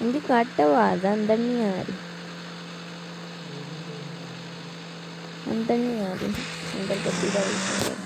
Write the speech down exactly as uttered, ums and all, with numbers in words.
मुझे काटा आवाज अंदर नहीं आ रही अंदर नहीं आ रही अंदर गड्डी का